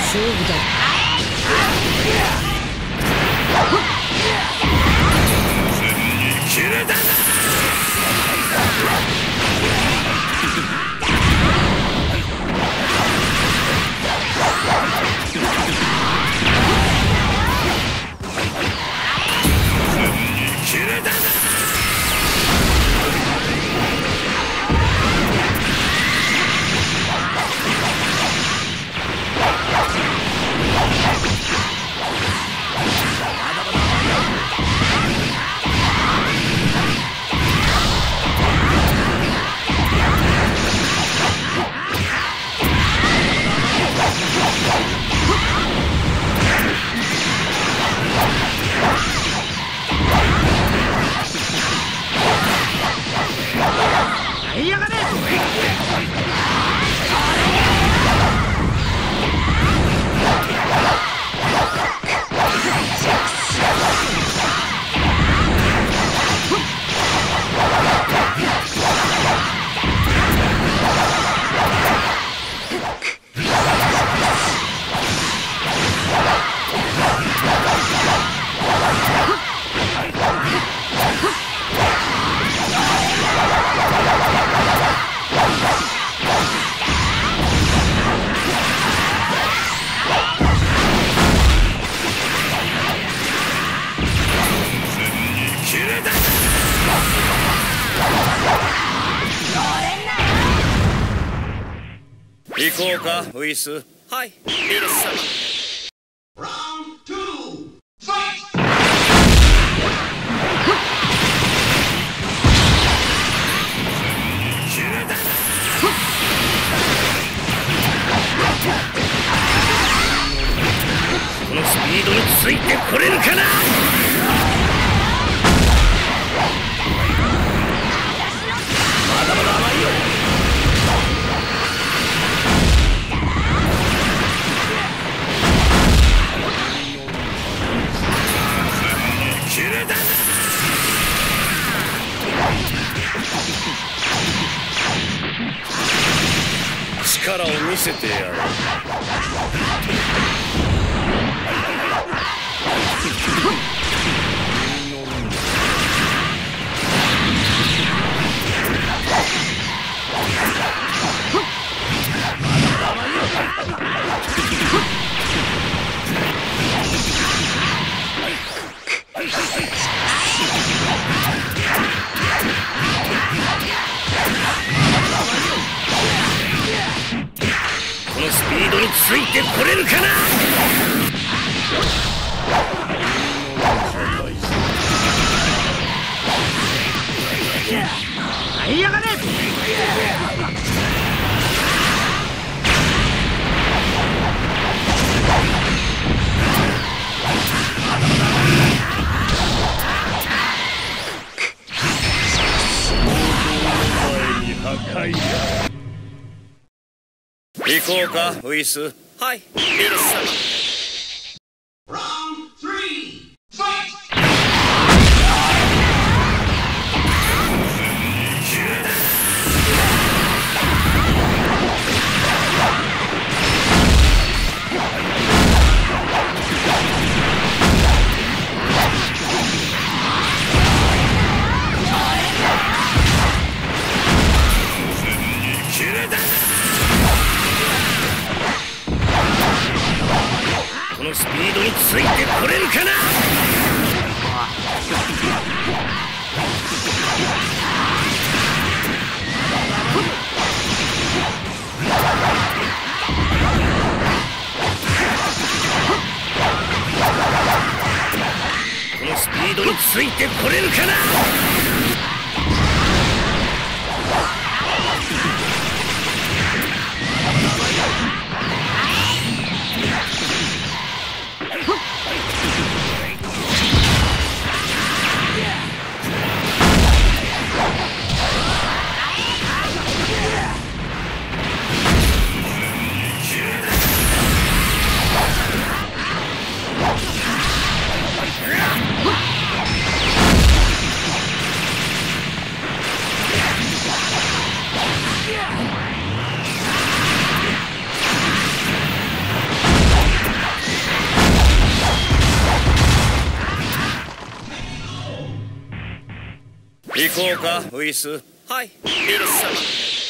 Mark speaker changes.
Speaker 1: 勝負だ。
Speaker 2: 切れだ。行こうか、ウィス。はい、ミルス様。このスピードについてこれるかな。まだまだ甘いよ。切れだ。力を見せてやる。このスピードについてこれるかな。
Speaker 1: 這い上がれ。
Speaker 2: 行こうか、ウィス。はい、ミルス様。このスピードについてこれるかな。このスピードについてこれるかな。 行こうかウィス。はい、イルス様。